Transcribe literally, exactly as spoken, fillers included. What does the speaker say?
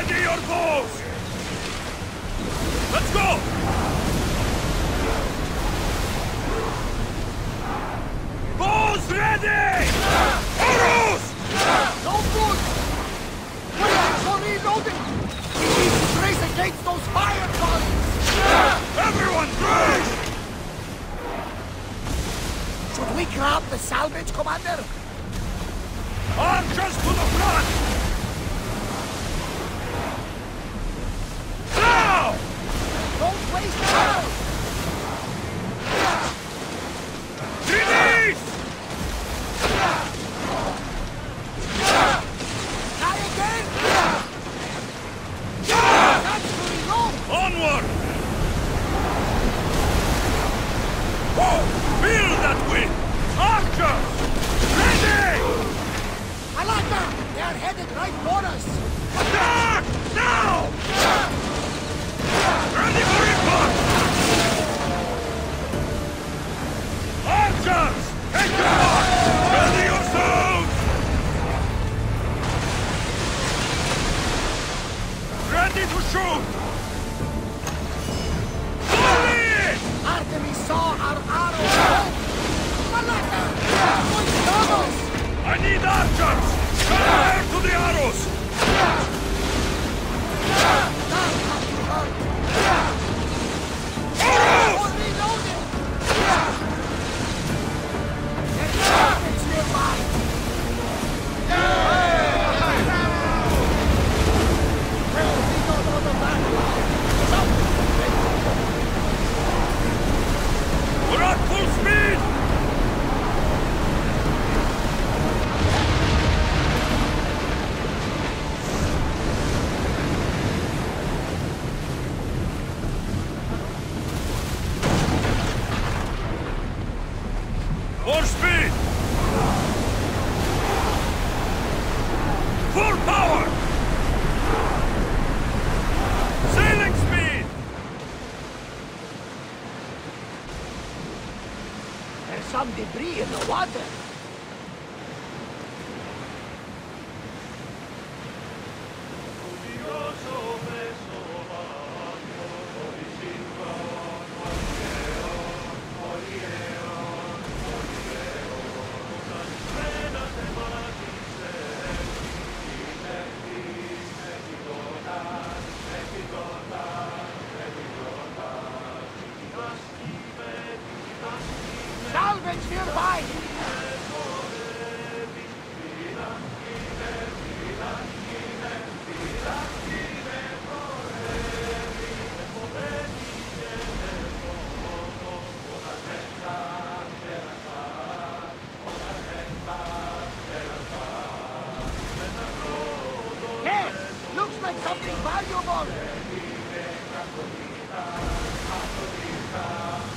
Ready your bows! Let's go! Bows ready! Arrows! No good! Wait for reloading! We need to brace against those fire volleys! Everyone brace! Should we grab the salvage, Commander? Archers to the front! Now! Don't waste time! Release! Try again! That's to reload! Onward! Whoa! Feel that wind! Archers! Ready! I like that! They're headed right for us! Attack! Now! Ready for impact! Archers! Take your mark! Ready yourselves! Ready to shoot! Volley! Artemis saw our arrows! Malaka! Point doubles! I need archers! Fire to the arrows! That had to hurt! Arrows! For reloading! There's salvage nearby! Well, we got all the back line. We're at full speed! More speed! Full power! Sailing speed! There's some debris in the water. Salvage nearby! Yes! Looks like something valuable!